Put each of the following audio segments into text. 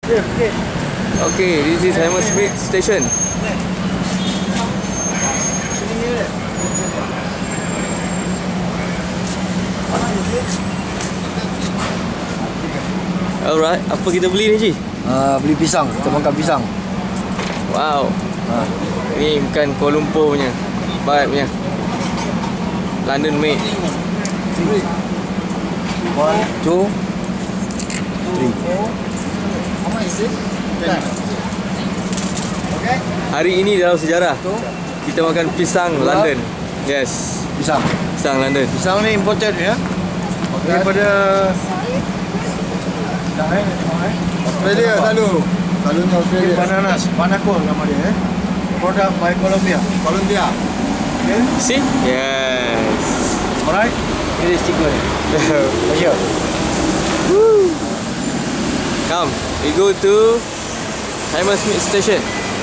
Okay, this is Hammersmith Station. Alright, apa kita beli ni, Ji? Beli pisang, kita makan pisang. Wow. Ini bukan Kuala Lumpur punya, Barat punya, London made. 1, 2, 3. Hari ini dalam sejarah kita makan pisang London. Yes, Pisang. pisang London. Pisang ni imported ya. Daripada Australia selalu. Selalunya Australia. Bananas, Banacol nama dia Product by Colombia. Okay. See? Yes. Alright. Ini stiker ni. Ayo. Come, we go to Hammersmith Station.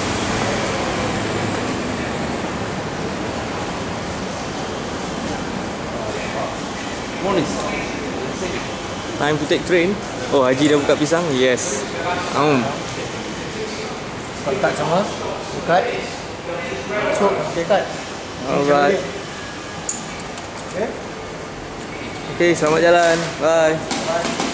Morning. Time to take train. Oh, Haji dah buka pisang. Yes. Kontak sama. Dekat. So, dekat. Alright. Okay. Okay, selamat jalan. Bye. Bye.